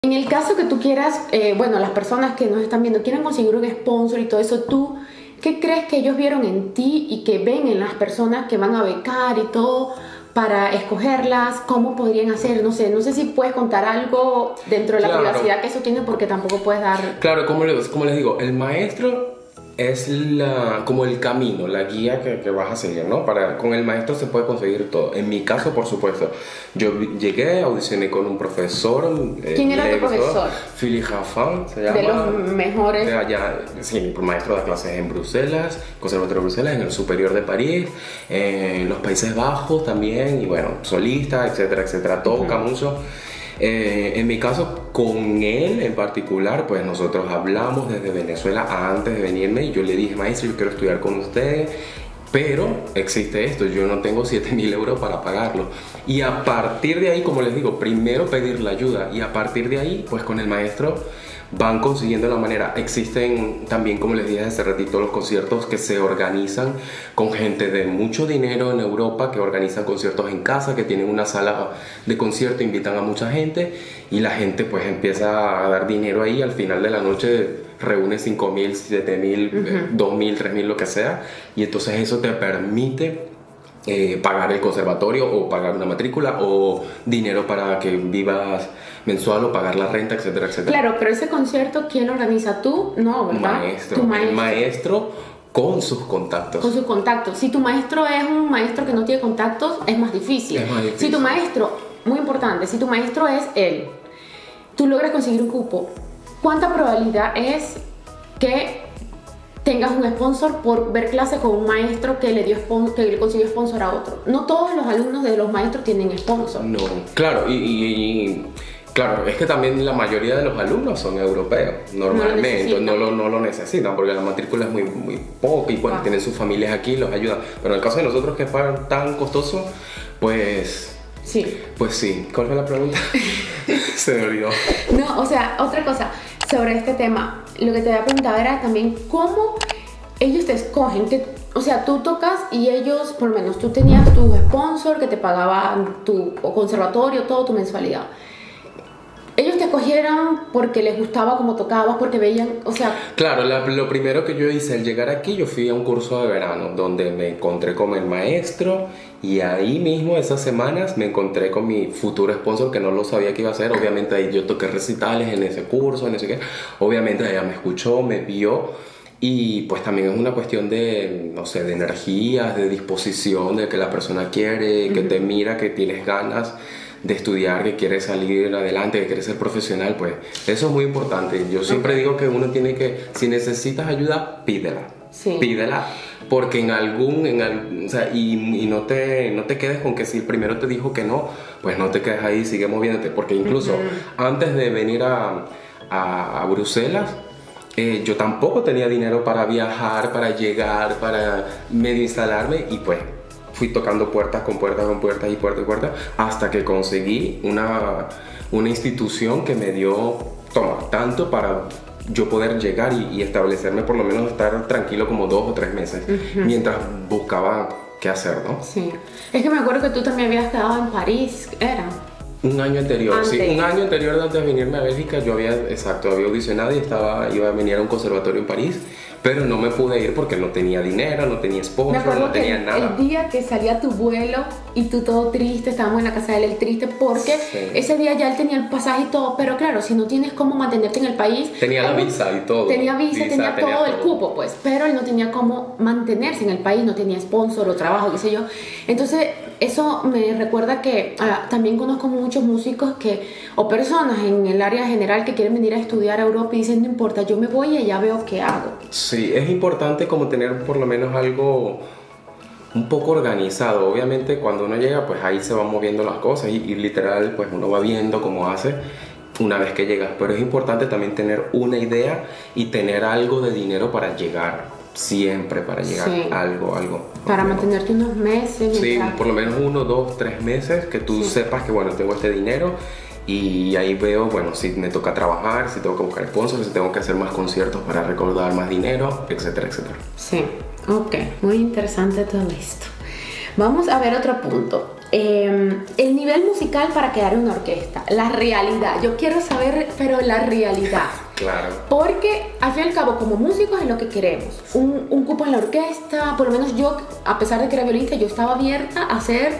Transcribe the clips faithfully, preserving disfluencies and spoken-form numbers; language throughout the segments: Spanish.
En el caso que tú quieras, eh, bueno, las personas que nos están viendo quieren conseguir un sponsor y todo eso, ¿tú qué crees que ellos vieron en ti y que ven en las personas que van a becar y todo para escogerlas? ¿Cómo podrían hacer? No sé, no sé si puedes contar algo dentro de la Claro. privacidad que eso tiene, porque tampoco puedes dar... Claro, como les, como les digo, el maestro es la, como el camino, la guía que, que vas a seguir, ¿no? Para, con el maestro se puede conseguir todo. En mi caso, por supuesto, yo vi- llegué, audicioné con un profesor. eh, ¿Quién era le tu gustó. profesor? Philippe Raffin, se llama. De los mejores. De allá, sí, maestro de clases en Bruselas, Conservatorio de Bruselas, en el Superior de París, en los Países Bajos también, y bueno, solista, etcétera, etcétera, toca Ujú. mucho. Eh, en mi caso, con él en particular, pues nosotros hablamos desde Venezuela antes de venirme y yo le dije, maestro, yo quiero estudiar con usted, pero existe esto, yo no tengo siete mil euros para pagarlo. Y a partir de ahí, como les digo, primero pedir la ayuda y a partir de ahí, pues con el maestro van consiguiendo la manera. Existen también, como les dije hace ratito, los conciertos que se organizan con gente de mucho dinero en Europa, que organizan conciertos en casa, que tienen una sala de concierto, invitan a mucha gente y la gente pues empieza a dar dinero ahí. Al final de la noche reúne cinco mil, siete mil, dos mil, tres mil, lo que sea, y entonces eso te permite eh, pagar el conservatorio o pagar una matrícula o dinero para que vivas mensual o pagar la renta, etcétera, etcétera. Claro, pero ese concierto, ¿quién lo organiza? ¿Tú? No, Un ¿verdad? maestro, Tu el maestro. maestro con sus contactos. Con sus contactos. Si tu maestro es un maestro que no tiene contactos, es más difícil. Es más difícil. Si tu maestro, muy importante, si tu maestro es él, tú logras conseguir un cupo, ¿cuánta probabilidad es que tengas un sponsor por ver clase con un maestro que le dio spon- que le consiguió sponsor a otro? No todos los alumnos de los maestros tienen sponsor. No, claro, y, y- y- claro, es que también la mayoría de los alumnos son europeos, normalmente, necesitan. no lo, no lo necesitan porque la matrícula es muy, muy poca y bueno, Ah. tienen sus familias aquí, los ayudan. Pero en el caso de nosotros que es tan costoso, pues, Sí. pues sí. ¿Cuál fue la pregunta? Se me olvidó. No, o sea, otra cosa sobre este tema, lo que te había preguntado era también cómo ellos te escogen, que, o sea, tú tocas y ellos, por lo menos, tú tenías tu sponsor que te pagaba tu conservatorio, todo tu mensualidad. Ellos te escogieron porque les gustaba cómo tocabas, porque veían, o sea... Claro, la- lo primero que yo hice al llegar aquí, yo fui a un curso de verano donde me encontré con el maestro y ahí mismo esas semanas me encontré con mi futuro sponsor que no lo sabía que iba a hacer. Obviamente ahí yo toqué recitales en ese curso, en ese qué. Obviamente ella me escuchó, me vio y pues también es una cuestión de, no sé, de energías, de disposición, de que la persona quiere, que te mira, que tienes ganas de estudiar, que quieres salir adelante, que quieres ser profesional, pues eso es muy importante. Yo siempre digo que uno tiene que, si necesitas ayuda, pídela. Sí. Pídela, porque en algún, en al- o sea, y, y no te, no te quedes con que si el primero te dijo que no, pues no te quedes ahí, sigue moviéndote, porque incluso antes de venir a, a, a Bruselas, eh, yo tampoco tenía dinero para viajar, para llegar, para medio instalarme y pues fui tocando puertas con puertas con puertas y puertas y puertas hasta que conseguí una, una institución que me dio, toma, tanto para yo poder llegar y, y establecerme, por lo menos estar tranquilo como dos o tres meses mientras buscaba qué hacer, ¿no? Sí. Es que me acuerdo que tú también habías quedado en París, ¿era? Un año anterior, sí, Antes. un año anterior de antes de venirme a Bélgica, yo había, exacto, había audicionado y estaba, iba a venir a un conservatorio en París, pero no me pude ir porque no tenía dinero, no tenía Me sponsor, acuerdo no que tenía el, nada. el día que salía tu vuelo y tú todo triste, estábamos en la casa de él triste porque Sí. ese día ya él tenía el pasaje y todo, pero claro, si no tienes cómo mantenerte en el país... Tenía la él- visa y todo. Tenía visa, Visa, tenía, tenía todo el todo. cupo, pues, pero él no tenía cómo mantenerse en el país, no tenía sponsor o trabajo, qué sé yo. Entonces, eso me recuerda que ah, también conozco muchos músicos que, o personas en el área general que quieren venir a estudiar a Europa y dicen, no importa, yo me voy y allá veo qué hago. Sí, es importante como tener por lo menos algo un poco organizado. Obviamente cuando uno llega, pues ahí se van moviendo las cosas y, y literal, pues uno va viendo cómo hace una vez que llegas. Pero es importante también tener una idea y tener algo de dinero para llegar, siempre para llegar, Sí. algo, algo. Para Por lo menos. mantenerte unos meses. Sí, mientras- por lo menos uno, dos, tres meses que tú Sí. sepas que, bueno, tengo este dinero y ahí veo, bueno, si me toca trabajar, si tengo que buscar sponsors, si tengo que hacer más conciertos para recaudar más dinero, etcétera, etcétera. Sí, ok, muy interesante todo esto. Vamos a ver otro punto. eh, el nivel musical para quedar en una orquesta, la realidad. Yo quiero saber, pero la realidad. Claro. Porque al fin y al cabo, como músicos es lo que queremos. Un, un cupo en la orquesta, por lo menos yo, a pesar de que era violinista, yo estaba abierta a ser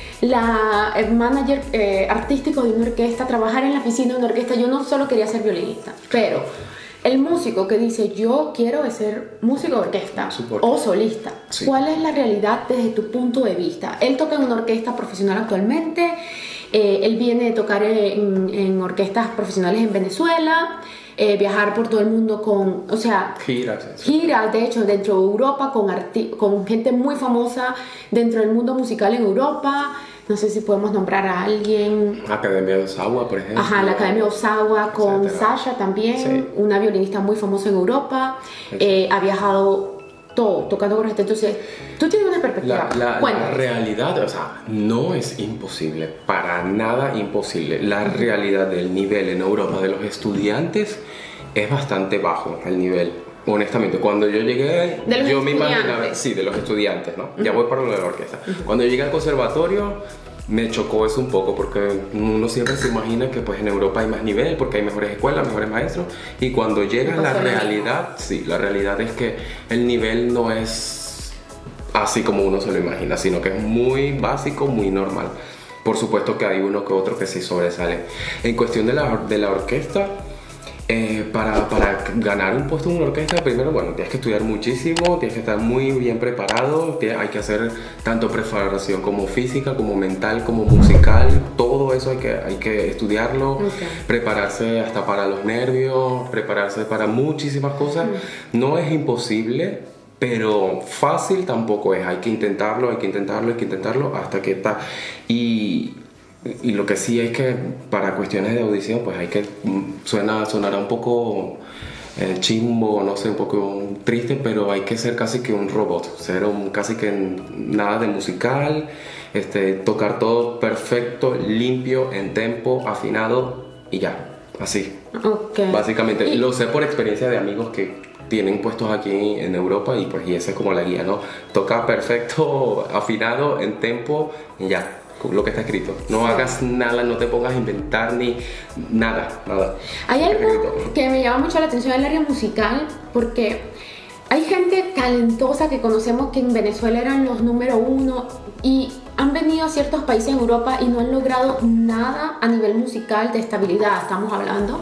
la el manager eh, artístico de una orquesta, trabajar en la oficina de una orquesta. Yo no solo quería ser violinista, pero el músico que dice yo quiero ser músico de orquesta o solista, sí. ¿Cuál es la realidad desde tu punto de vista? Él toca en una orquesta profesional actualmente, eh, él viene de tocar en, en orquestas profesionales en Venezuela, eh, viajar por todo el mundo con, o sea, giras, giras de hecho dentro de Europa con, arti- con gente muy famosa dentro del mundo musical en Europa. No sé si podemos nombrar a alguien. Academia de Osawa, por ejemplo. Ajá, la Academia de Osawa con etcétera. Sasha también, sí. Una violinista muy famosa en Europa. Eh, ha viajado todo, tocando con gente. Entonces, tú tienes una perspectiva. La, la, la realidad, o sea, no es imposible, para nada imposible. La realidad del nivel en Europa de los estudiantes es bastante bajo, el nivel. Honestamente, cuando yo llegué, de los yo me imaginaba, estudiantes. sí, de los estudiantes, ¿no? Uh-huh. Ya voy para lo de la orquesta. Uh-huh. Cuando llegué al conservatorio, me chocó eso un poco, porque uno siempre se imagina que pues en Europa hay más nivel, porque hay mejores escuelas, mejores maestros, y cuando llega la realidad, sí, la realidad es que el nivel no es así como uno se lo imagina, sino que es muy básico, muy normal. Por supuesto que hay uno que otro que sí sobresale. En cuestión de la, de la orquesta, Eh, para, para ganar un puesto en una orquesta, primero, bueno, tienes que estudiar muchísimo, tienes que estar muy bien preparado, tienes, hay que hacer tanto preparación como física, como mental, como musical, todo eso hay que, hay que estudiarlo, okay. Prepararse hasta para los nervios, prepararse para muchísimas cosas. Mm. No es imposible, pero fácil tampoco es, hay que intentarlo, hay que intentarlo, hay que intentarlo hasta que está. Y Y lo que sí es que para cuestiones de audición, pues hay que, suena, sonará un poco eh, chimbo, no sé, un poco triste, pero hay que ser casi que un robot, ser un, casi que nada de musical, este, tocar todo perfecto, limpio, en tempo, afinado y ya, así. Okay. Básicamente, y... lo sé por experiencia de amigos que tienen puestos aquí en Europa y pues y esa es como la guía, ¿no? Toca perfecto, afinado, en tempo y ya. Lo que está escrito, no hagas nada, no te pongas a inventar ni nada, nada. Hay algo que me llama mucho la atención en el área musical, porque hay gente talentosa que conocemos que en Venezuela eran los número uno y han venido a ciertos países en Europa y no han logrado nada a nivel musical de estabilidad, estamos hablando.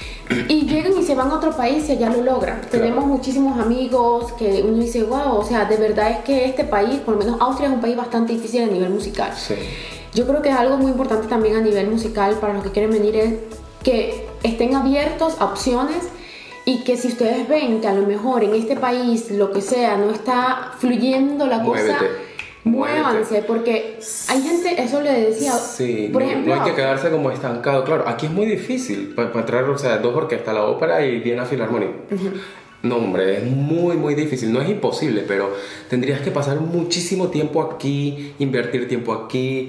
Y llegan y se van a otro país y allá lo logran. Claro. Tenemos muchísimos amigos que uno dice, wow, o sea, de verdad es que este país, por lo menos Austria, es un país bastante difícil a nivel musical. Sí. Yo creo que algo muy importante también a nivel musical para los que quieren venir es que estén abiertos a opciones y que si ustedes ven que a lo mejor en este país, lo que sea, no está fluyendo la cosa, muévanse, porque hay gente, eso le decía, sí, por no, ejemplo, no hay que quedarse como estancado. Claro, aquí es muy difícil para pa traer, o sea, dos orquestas, la ópera y Viena Filarmónica. Uh-huh. No, hombre, es muy, muy difícil. No es imposible, pero tendrías que pasar muchísimo tiempo aquí, invertir tiempo aquí,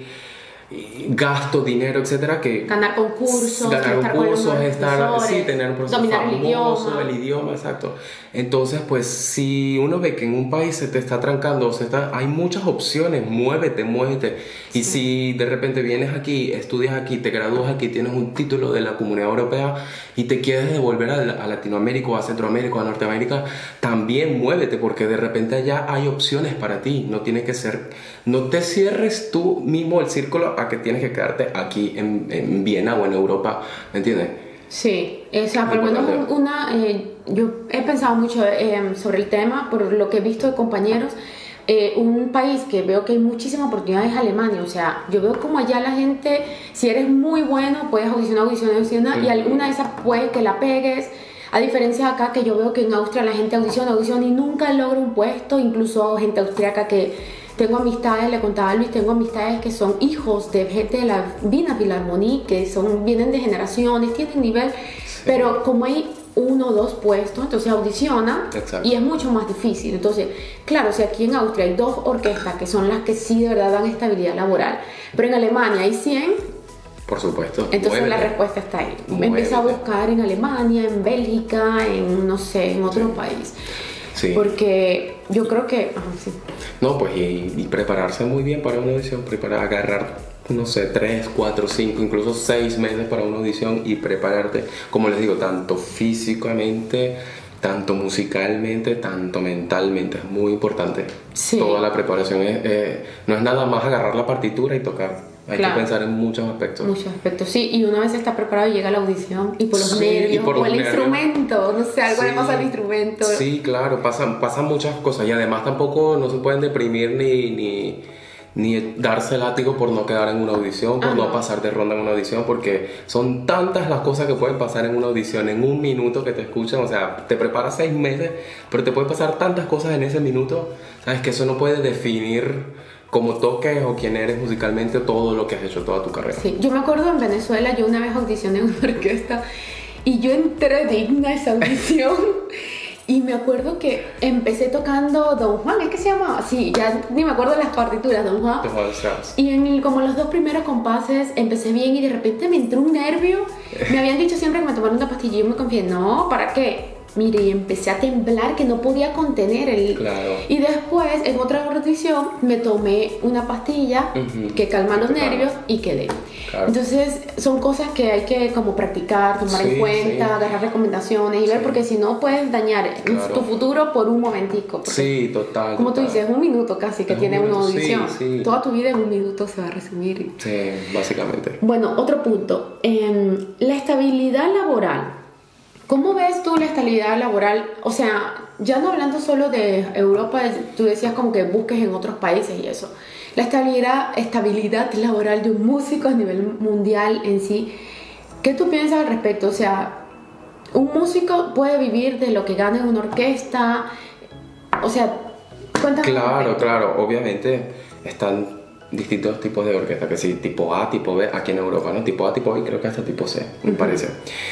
gasto, dinero, etcétera, que ganar concursos, ganar estar concursos, con estar, sí, tener un profesor dominar famoso, el idioma. el idioma, exacto. Entonces, pues, si uno ve que en un país se te está trancando, se está, hay muchas opciones, muévete, muévete. Y sí. Si de repente vienes aquí, estudias aquí, te gradúas aquí, tienes un título de la Comunidad Europea y te quieres devolver a, a Latinoamérica, o a Centroamérica, o a Norteamérica, también muévete, porque de repente allá hay opciones para ti. No tienes que ser, no te cierres tú mismo el círculo a que tienes que quedarte aquí en, en Viena o en Europa, ¿me entiendes? Sí, o sea, por lo menos una, eh, yo he pensado mucho eh, sobre el tema, por lo que he visto de compañeros. Eh, un país que veo que hay muchísimas oportunidades es Alemania. O sea, yo veo como allá la gente, si eres muy bueno, puedes audicionar, audicionar, audicionar, mm-hmm. y alguna de esas puede que la pegues. A diferencia de acá, que yo veo que en Austria la gente audiciona, audiciona y nunca logra un puesto. Incluso gente austriaca que tengo amistades, le contaba a Luis, tengo amistades que son hijos de gente de la Wiener Philharmonie, que son, vienen de generaciones, tienen nivel, sí. Pero como hay uno o dos puestos, entonces audiciona. Exacto. Y es mucho más difícil. Entonces, claro, si aquí en Austria hay dos orquestas que son las que sí de verdad dan estabilidad laboral, pero en Alemania hay cien, por supuesto. Entonces Muévete. La respuesta está ahí. Muévete. Empecé a buscar en Alemania, en Bélgica, en no sé, en otro país. Sí. Porque yo creo que... Ah, sí. No, pues y, y prepararse muy bien para una audición, preparar, agarrar, no sé, tres, cuatro, cinco, incluso seis meses para una audición y prepararte, como les digo, tanto físicamente, tanto musicalmente, tanto mentalmente, es muy importante. Sí. Toda la preparación es, eh, no es nada más agarrar la partitura y tocar. Hay Claro. que pensar en muchos aspectos. Muchos aspectos, sí, y una vez está preparado y llega a la audición y por los Sí, nervios, y por o los el nervios. instrumento, no sé, algo Sí. le pasa al instrumento. Sí, claro, pasan, pasan muchas cosas y además tampoco no se pueden deprimir ni, ni, ni darse látigo por no quedar en una audición, por Ah, no no. pasar de ronda en una audición, porque son tantas las cosas que pueden pasar en una audición en un minuto que te escuchan, o sea, te preparas seis meses, pero te pueden pasar tantas cosas en ese minuto, sabes que eso no puede definir cómo toques o quién eres musicalmente, todo lo que has hecho toda tu carrera. Sí, yo me acuerdo en Venezuela, yo una vez audicioné en una orquesta y yo entré digna a esa audición y me acuerdo que empecé tocando Don Juan, ¿es que se llamaba? Sí, ya ni me acuerdo de las partituras, Don Juan. Te Juan Strauss. Y en el- como los dos primeros compases empecé bien y de repente me entró un nervio. Me habían dicho siempre que me tomara una pastilla y yo me confié, no, ¿para qué? Mire, y empecé a temblar que no podía contener el... Claro. Y después, en otra audición, me tomé una pastilla Ujú. que calma los Que calma. nervios y quedé. Claro. Entonces, son cosas que hay que como practicar, tomar Sí, en cuenta, sí. agarrar recomendaciones y ver, Sí. porque si no puedes dañar Claro. tu futuro por un momentico. porque, Sí, total. como tú total. dices, un minuto casi que Es tiene un una minuto, sí, audición. sí. Toda tu vida en un minuto se va a resumir. Sí, básicamente. Bueno, otro punto. Eh, la estabilidad laboral. ¿Cómo ves tú la estabilidad laboral? O sea, ya no hablando solo de Europa, tú decías como que busques en otros países y eso. La estabilidad, estabilidad laboral de un músico a nivel mundial en sí. ¿Qué tú piensas al respecto? O sea, un músico puede vivir de lo que gana en una orquesta. O sea, cuéntame. Claro, claro, obviamente están distintos tipos de orquesta, que sí, tipo A, tipo B, aquí en Europa, ¿no? Tipo A, tipo B y creo que hasta tipo C, me Ujú. parece.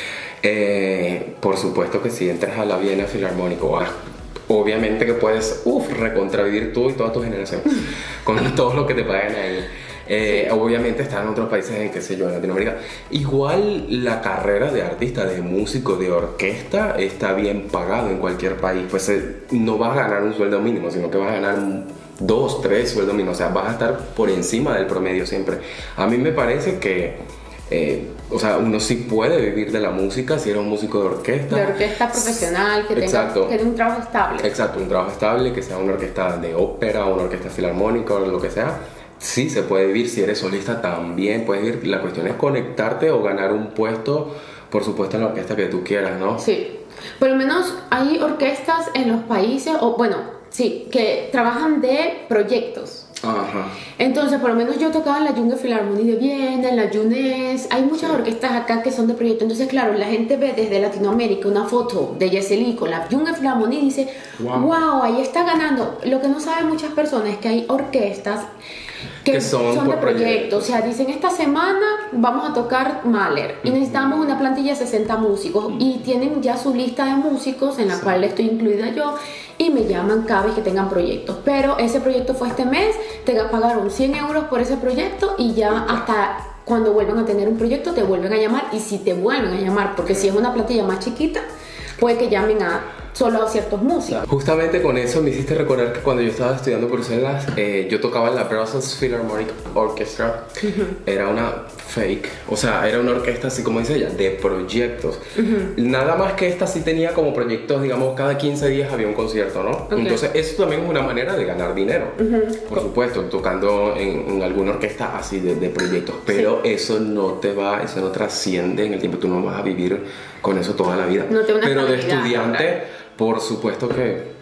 Eh, por supuesto que si entras a la Viena Filarmónico, ah, obviamente que puedes, uff, recontravivir tú y toda tu generación con todo lo que te paguen ahí. Eh, obviamente están en otros países, en qué sé yo, en Latinoamérica. Igual la carrera de artista, de músico, de orquesta está bien pagado en cualquier país. Pues eh, no vas a ganar un sueldo mínimo, sino que vas a ganar un, dos, tres sueldos mínimos. O sea, vas a estar por encima del promedio siempre. A mí me parece que, eh, o sea, uno sí puede vivir de la música si eres un músico de orquesta. De orquesta profesional, que tenga, Exacto. que tenga un trabajo estable. Exacto, un trabajo estable, que sea una orquesta de ópera, una orquesta filarmónica o lo que sea. Sí se puede vivir, si eres solista también puedes vivir. La cuestión es conectarte o ganar un puesto, por supuesto, en la orquesta que tú quieras, ¿no? Sí, por lo menos hay orquestas en los países, o bueno, sí, que trabajan de proyectos. Ajá. Entonces, por lo menos yo tocaba en la Junge Philharmonie de Viena, en la Junes, hay muchas Sí. orquestas acá que son de proyecto. Entonces, claro, la gente ve desde Latinoamérica una foto de Yeseli con la Junge Philharmonie y dice, wow. Wow. ahí está ganando. Lo que no saben muchas personas es que hay orquestas que, Que son son, por de proyecto. proyectos. O sea, dicen, esta semana vamos a tocar Mahler y necesitamos una plantilla de sesenta músicos y tienen ya su lista de músicos en la Sí. cual estoy incluida yo y me llaman cada vez que tengan proyectos. Pero ese proyecto fue este mes, te pagaron cien euros por ese proyecto y ya hasta cuando vuelvan a tener un proyecto te vuelven a llamar. Y si te vuelven a llamar, porque si es una plantilla más chiquita, puede que llamen a solo a ciertos músicos. Justamente con eso me hiciste recordar que cuando yo estaba estudiando en Bruselas, eh, yo tocaba en la Brussels Philharmonic Orchestra. Era una fake, o sea, era una orquesta, así como dice ella, de proyectos. Nada más que esta sí tenía como proyectos, digamos, cada quince días había un concierto, ¿no? Ok. Entonces, eso también es una manera de ganar dinero. Por supuesto, tocando en, en alguna orquesta así de, de proyectos. Pero eso no te va, eso no trasciende en el tiempo. Tú no vas a vivir con eso toda la vida. No te una Pero de estabilidad, estudiante, claro. por supuesto que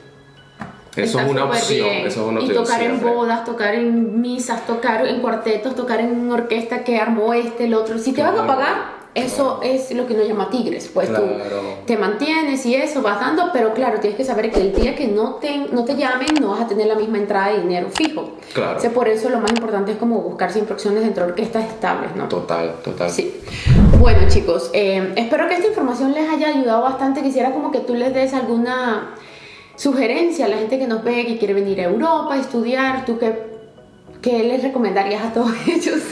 eso Está es una súper opción, bien. eso es una y opción tocar siempre. en bodas, tocar en misas, tocar en cuartetos, tocar en una orquesta que armó este, el otro. Si te van a Claro, pagar, eso claro. es lo que nos llama tigres. Pues Claro. tú te mantienes y eso, vas dando, pero claro, tienes que saber que el día que no te, no te llamen, no vas a tener la misma entrada de dinero fijo. Claro. O sea, por eso lo más importante es como buscar siempre opciones dentro de orquestas estables, ¿no? Total, total. Sí. Bueno, chicos, eh, espero que esta información les haya ayudado bastante. Quisiera como que tú les des alguna sugerencia a la gente que nos ve, que quiere venir a Europa a estudiar. ¿Tú qué, qué les recomendarías a todos ellos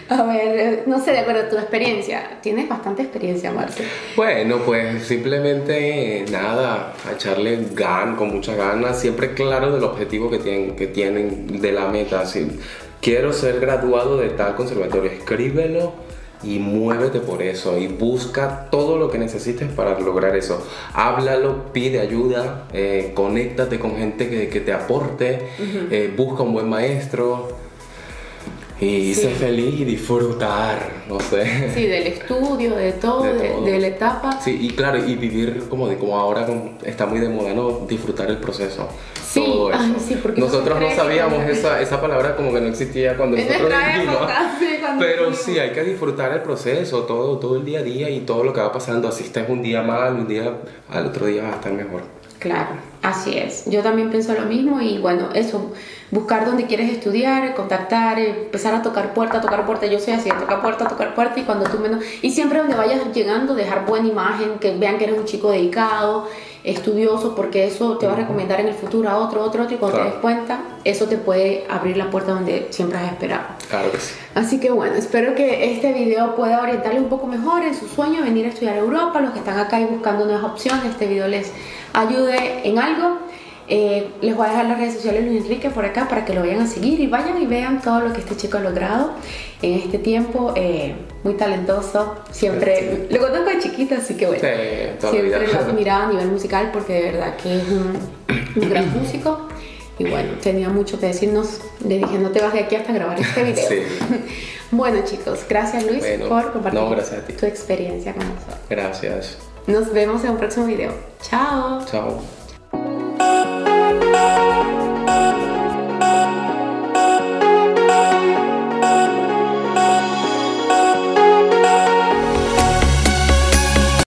A ver, no sé, de acuerdo a tu experiencia. Tienes bastante experiencia, Marce. Bueno, pues simplemente nada, a echarle gan, con muchas ganas, siempre claro del objetivo que tienen, que tienen de la meta. Así, quiero ser graduado de tal conservatorio, escríbelo y muévete por eso y busca todo lo que necesites para lograr eso. Háblalo, pide ayuda, eh, conéctate con gente que, que te aporte, uh-huh. eh, busca un buen maestro. Y sí. Ser feliz y disfrutar, no sé. Sí, del estudio, de todo, de, de, todo. de la etapa. Sí, y claro, y vivir como, de, como ahora como está muy de moda, ¿no? Disfrutar el proceso. Sí, todo eso. Ay, sí, porque nosotros no sabíamos que... esa, esa palabra como que no existía cuando en nosotros vivimos. Sí, pero sí, hay que disfrutar el proceso, todo, todo el día a día y todo lo que va pasando. Así estés un día mal, un día al otro día vas a estar mejor. Claro, así es. Yo también pienso lo mismo y bueno, eso, buscar donde quieres estudiar, contactar, empezar a tocar puerta, tocar puerta. Yo soy así, tocar puerta, tocar puerta y cuando tú menos... Y siempre donde vayas llegando, dejar buena imagen, que vean que eres un chico dedicado, estudioso, porque eso te va a recomendar en el futuro a otro, otro, otro y cuando claro. te des cuenta, eso te puede abrir la puerta donde siempre has esperado. Claro que sí. Así que bueno, espero que este video pueda orientarle un poco mejor en su sueño de venir a estudiar a Europa. Los que están acá y buscando nuevas opciones, este video les ayude en algo. Eh, les voy a dejar las redes sociales de Luis Enrique por acá para que lo vayan a seguir y vayan y vean todo lo que este chico ha logrado en este tiempo. Eh, muy talentoso, siempre sí. Lo conozco de chiquita, así que bueno, sí, siempre lo admiraba a nivel musical porque de verdad que es un, un gran músico. Y bueno, tenía mucho que decirnos. Le dije, no te vas de aquí hasta grabar este video. Sí. Bueno, chicos, gracias Luis bueno, por compartir no, gracias a ti. tu experiencia con nosotros. Gracias. Nos vemos en un próximo video. Chao. Chao.